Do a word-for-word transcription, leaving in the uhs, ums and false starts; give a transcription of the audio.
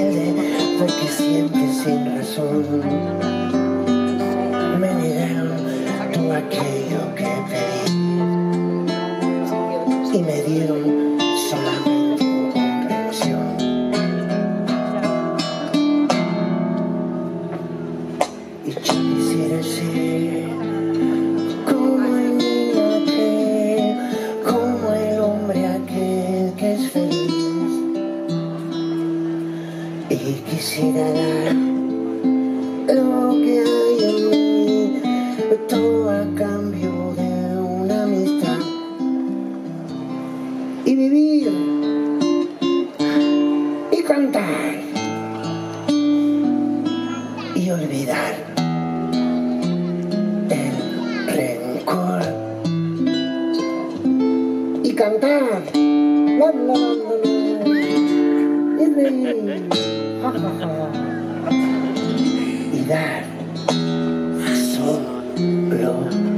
rebelde porque siempre sin razón me negaron todo aquello que pedí y me dieron solamente comprensión. Y yo quisiera ser como el niño aquel, como el hombre aquel que es feliz, y quisiera dar lo que hay en mí, todo a cambio de una amistad, y vivir y cantar y olvidar el rencor y cantar la, la, la, la, y reír ja, ja, ja, y dar solo